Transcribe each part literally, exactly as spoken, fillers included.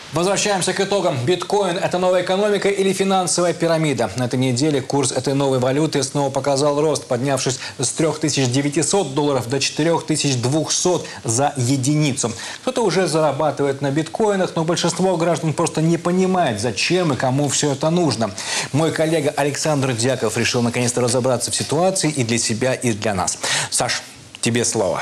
Возвращаемся к итогам. Биткоин – это новая экономика или финансовая пирамида? На этой неделе курс этой новой валюты снова показал рост, поднявшись с трёх тысяч девятисот долларов до четырёх тысяч двухсот за единицу. Кто-то уже зарабатывает на биткоинах, но большинство граждан просто не понимает, зачем и кому все это нужно. Мой коллега Александр Дьяков решил наконец-то разобраться в ситуации и для себя, и для нас. Саш, тебе слово.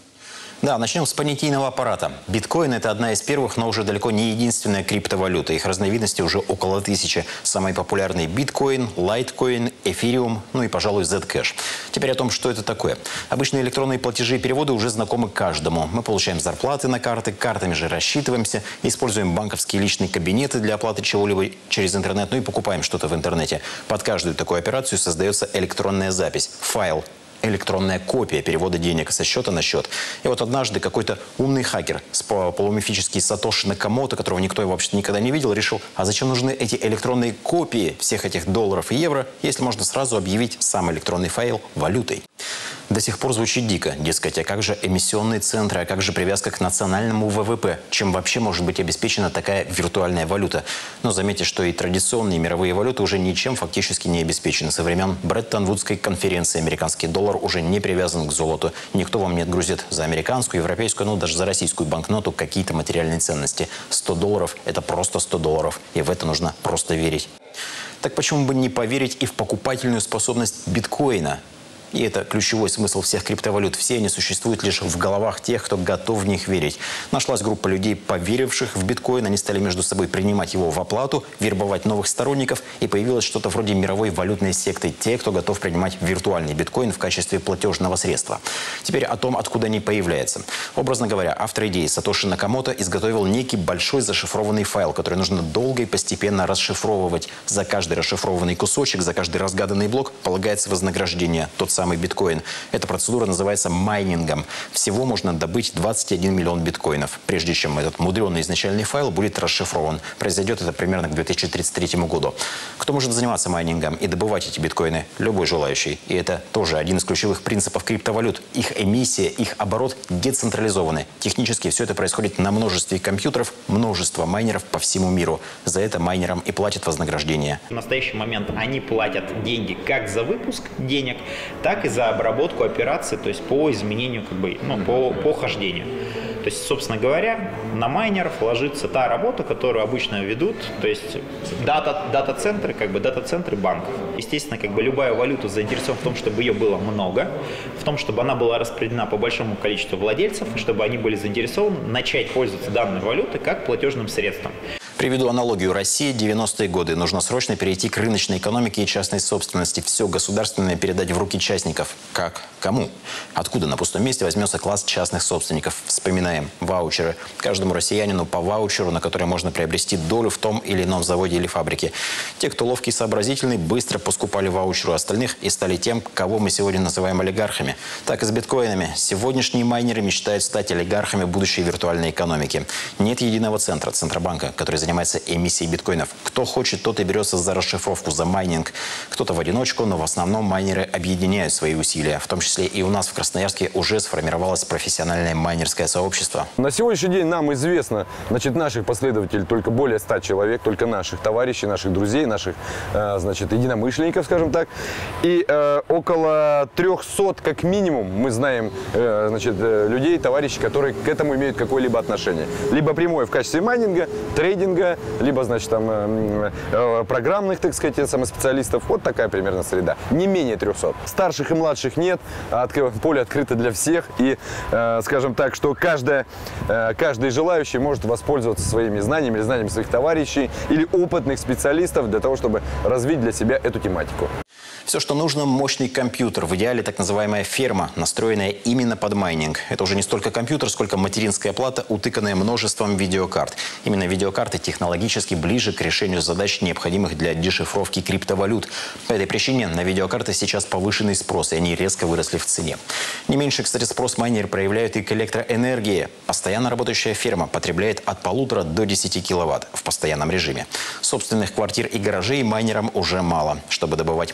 Да, начнем с понятийного аппарата. Биткоин – это одна из первых, но уже далеко не единственная криптовалюта. Их разновидностей уже около тысячи. Самые популярные – биткоин, лайткоин, эфириум, ну и, пожалуй, зэткэш. Теперь о том, что это такое. Обычные электронные платежи и переводы уже знакомы каждому. Мы получаем зарплаты на карты, картами же рассчитываемся, используем банковские личные кабинеты для оплаты чего-либо через интернет, ну и покупаем что-то в интернете. Под каждую такую операцию создается электронная запись, файл. Электронная копия перевода денег со счета на счет. И вот однажды какой-то умный хакер, полумифический Сатоши Накамото, которого никто вообще никогда не видел, решил, а зачем нужны эти электронные копии всех этих долларов и евро, если можно сразу объявить сам электронный файл валютой. До сих пор звучит дико, дескать, а как же эмиссионные центры, а как же привязка к национальному вэ вэ пэ? Чем вообще может быть обеспечена такая виртуальная валюта? Но заметьте, что и традиционные мировые валюты уже ничем фактически не обеспечены. Со времен Бреттон-Вудской конференции американский доллар уже не привязан к золоту. Никто вам не отгрузит за американскую, европейскую, ну даже за российскую банкноту какие-то материальные ценности. сто долларов – это просто сто долларов, и в это нужно просто верить. Так почему бы не поверить и в покупательную способность биткоина? И это ключевой смысл всех криптовалют. Все они существуют лишь в головах тех, кто готов в них верить. Нашлась группа людей, поверивших в биткоин. Они стали между собой принимать его в оплату, вербовать новых сторонников. И появилось что-то вроде мировой валютной секты. Те, кто готов принимать виртуальный биткоин в качестве платежного средства. Теперь о том, откуда они появляются. Образно говоря, автор идеи Сатоши Накамото изготовил некий большой зашифрованный файл, который нужно долго и постепенно расшифровывать. За каждый расшифрованный кусочек, за каждый разгаданный блок полагается вознаграждение. Тот самый биткоин. Эта процедура называется майнингом. Всего можно добыть двадцать один миллион биткоинов, прежде чем этот мудренный изначальный файл будет расшифрован. Произойдет это примерно к две тысячи тридцать третьему году. Кто может заниматься майнингом и добывать эти биткоины? Любой желающий. И это тоже один из ключевых принципов криптовалют. Их эмиссия, их оборот децентрализованы. Технически все это происходит на множестве компьютеров, множество майнеров по всему миру. За это майнерам и платят вознаграждение. В настоящий момент они платят деньги как за выпуск денег, так и за обработку операций, то есть по изменению, как бы, ну, по, по хождению. То есть, собственно говоря, на майнеров ложится та работа, которую обычно ведут, то есть дата, дата-центры, как бы дата-центры банков. Естественно, как бы любая валюта заинтересована в том, чтобы ее было много, в том, чтобы она была распределена по большому количеству владельцев, чтобы они были заинтересованы начать пользоваться данной валютой как платежным средством. Приведу аналогию. России девяностые годы. Нужно срочно перейти к рыночной экономике и частной собственности. Все государственное передать в руки частников. Как? Кому? Откуда на пустом месте возьмется класс частных собственников? Вспоминаем. Ваучеры. Каждому россиянину по ваучеру, на который можно приобрести долю в том или ином заводе или фабрике. Те, кто ловкий и сообразительный, быстро поскупали ваучеру остальных и стали тем, кого мы сегодня называем олигархами. Так и с биткоинами. Сегодняшние майнеры мечтают стать олигархами будущей виртуальной экономики. Нет единого центра, Центробанка, который занимается эмиссией биткоинов. Кто хочет, тот и берется за расшифровку, за майнинг. Кто-то в одиночку, но в основном майнеры объединяют свои усилия. В том числе и у нас в Красноярске уже сформировалось профессиональное майнерское сообщество. На сегодняшний день нам известно, значит, наших последователей только более ста человек, только наших товарищей, наших друзей, наших, э, значит, единомышленников, скажем так. И э, около трёхсот, как минимум, мы знаем, э, значит, э, людей, товарищей, которые к этому имеют какое-либо отношение. Либо прямое в качестве майнинга, трейдинга, либо, значит, там, э, э, программных, так сказать, самоспециалистов. Вот такая примерно среда. Не менее трёхсот. Старших и младших нет. От, поле открыто для всех. И, э, скажем так, что каждая, э, каждый желающий может воспользоваться своими знаниями или знаниями своих товарищей или опытных специалистов для того, чтобы развить для себя эту тематику. Все, что нужно, мощный компьютер. В идеале так называемая ферма, настроенная именно под майнинг. Это уже не столько компьютер, сколько материнская плата, утыканная множеством видеокарт. Именно видеокарты технологически ближе к решению задач, необходимых для дешифровки криптовалют. По этой причине на видеокарты сейчас повышенный спрос, и они резко выросли в цене. Не меньше, кстати, спрос майнеры проявляют и к электроэнергии. Постоянно работающая ферма потребляет от полутора до десяти киловатт в постоянном режиме. Собственных квартир и гаражей майнерам уже мало. Чтобы добывать много криптовалют,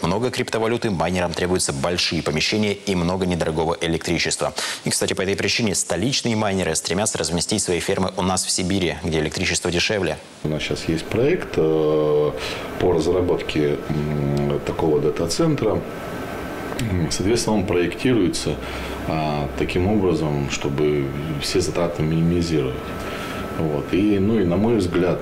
криптовалюты майнерам требуются большие помещения и много недорогого электричества. И, кстати, по этой причине столичные майнеры стремятся разместить свои фермы у нас в Сибири, где электричество дешевле. У нас сейчас есть проект по разработке такого дата-центра. Соответственно, он проектируется таким образом, чтобы все затраты минимизировать. Вот. И, ну, и на мой взгляд,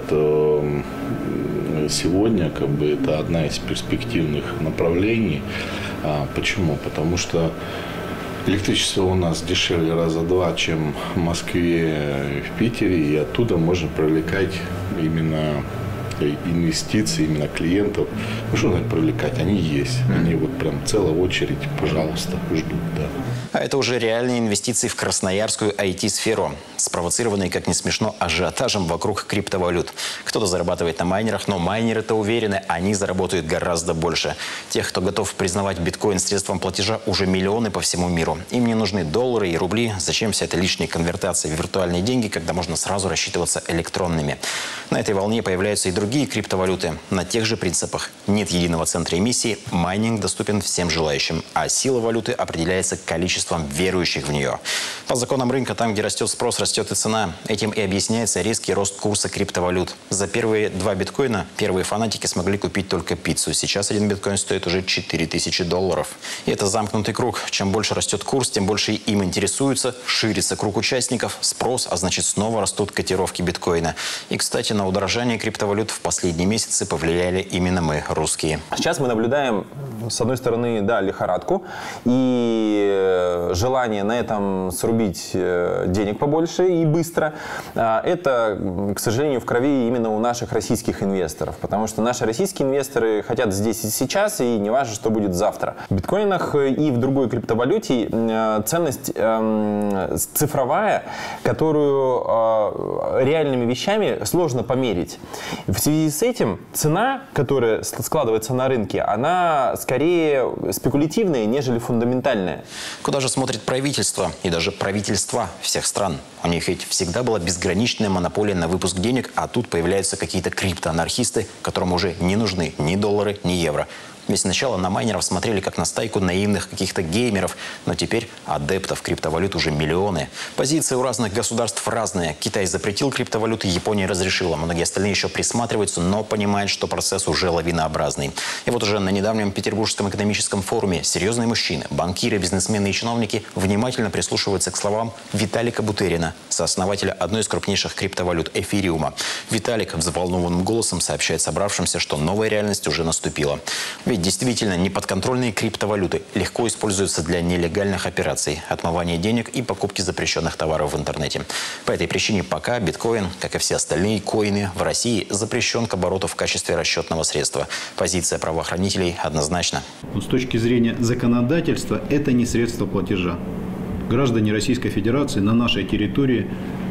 сегодня как бы, это одна из перспективных направлений. Почему? Потому что электричество у нас дешевле раза два, чем в Москве и в Питере, и оттуда можно привлекать именно инвестиции, именно клиентов. Ну, что надо привлекать? Они есть. Они вот прям целая очередь, пожалуйста, ждут, да. А это уже реальные инвестиции в красноярскую ай ти-сферу, спровоцированные, как не смешно, ажиотажем вокруг криптовалют. Кто-то зарабатывает на майнерах, но майнеры-то уверены, они заработают гораздо больше. Тех, кто готов признавать биткоин средством платежа, уже миллионы по всему миру. Им не нужны доллары и рубли. Зачем вся эта лишняя конвертация в виртуальные деньги, когда можно сразу рассчитываться электронными? На этой волне появляются и другие криптовалюты. На тех же принципах. Нет единого центра эмиссии, майнинг доступен всем желающим, а сила валюты определяется количеством верующих в нее. По законам рынка, там, где растет спрос, растет и цена. Этим и объясняется резкий рост курса криптовалют. За первые два биткоина первые фанатики смогли купить только пиццу. Сейчас один биткоин стоит уже четыре тысячи долларов. И это замкнутый круг. Чем больше растет курс, тем больше им интересуются, ширится круг участников, спрос, а значит снова растут котировки биткоина. И, кстати, на удорожание криптовалют в последние месяцы повлияли именно мы, русские. Сейчас мы наблюдаем, с одной стороны, да, лихорадку и желание на этом срубить денег побольше и быстро. Это, к сожалению, в крови именно у наших российских инвесторов, потому что наши российские инвесторы хотят здесь и сейчас, и не важно, что будет завтра. В биткоинах и в другой криптовалюте ценность цифровая, которую реальными вещами сложно померить. В связи с этим цена, которая складывается на рынке, она скорее спекулятивная, нежели фундаментальная. Куда же смотрит правительство и даже правительства всех стран? У них ведь всегда была безграничная монополия на выпуск денег, а тут появляются какие-то криптоанархисты, которым уже не нужны ни доллары, ни евро. Ведь сначала на майнеров смотрели как на стайку наивных каких-то геймеров, но теперь адептов криптовалют уже миллионы. Позиции у разных государств разные. Китай запретил криптовалюты, Япония разрешила. Многие остальные еще присматриваются, но понимают, что процесс уже лавинообразный. И вот уже на недавнем Петербургском экономическом форуме серьезные мужчины, банкиры, бизнесмены и чиновники внимательно прислушиваются к словам Виталика Бутерина, сооснователя одной из крупнейших криптовалют Эфириума. Виталик взволнованным голосом сообщает собравшимся, что новая реальность уже наступила. Ведь действительно неподконтрольные криптовалюты легко используются для нелегальных операций, отмывания денег и покупки запрещенных товаров в интернете. По этой причине пока биткоин, как и все остальные коины, в России запрещен к обороту в качестве расчетного средства. Позиция правоохранителей однозначна. С точки зрения законодательства это не средство платежа. Граждане Российской Федерации на нашей территории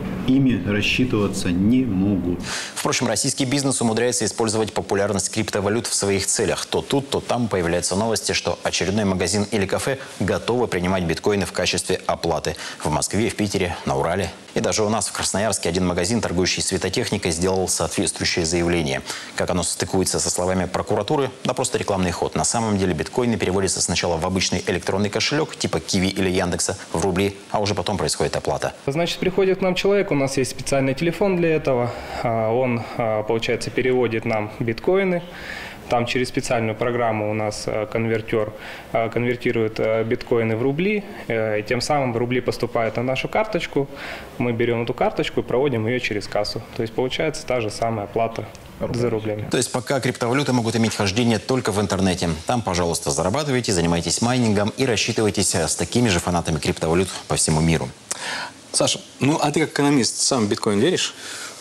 ими рассчитываться не могут. Впрочем, российский бизнес умудряется использовать популярность криптовалют в своих целях. То тут, то там появляются новости, что очередной магазин или кафе готовы принимать биткоины в качестве оплаты. В Москве, в Питере, на Урале. И даже у нас в Красноярске один магазин, торгующий светотехникой, сделал соответствующее заявление. Как оно стыкуется со словами прокуратуры? Да просто рекламный ход. На самом деле биткоины переводятся сначала в обычный электронный кошелек, типа Киви или Яндекса, в рубли, а уже потом происходит оплата. Значит, приходит к нам человек, у нас есть специальный телефон для этого. Он, получается, переводит нам биткоины. Там через специальную программу у нас конвертер конвертирует биткоины в рубли. И тем самым рубли поступают на нашу карточку. Мы берем эту карточку и проводим ее через кассу. То есть получается та же самая оплата за рублями. То есть пока криптовалюты могут иметь хождение только в интернете. Там, пожалуйста, зарабатывайте, занимайтесь майнингом и рассчитывайтесь с такими же фанатами криптовалют по всему миру. Саша, ну а ты как экономист сам в биткоин веришь?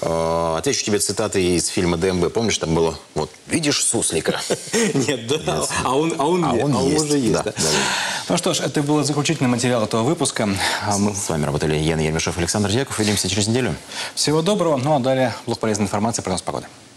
Отвечу тебе цитаты из фильма ДМБ. Помнишь, там было вот «Видишь суслика?» Нет, да. А он, а он, а он, а он есть. уже есть. Да, да. да, да. Ну что ж, это был заключительный материал этого выпуска. Мы... С вами работали Яна Ермешов, Александр Дьяков. Увидимся через неделю. Всего доброго. Ну а далее блок полезной информации, прогноз погоды.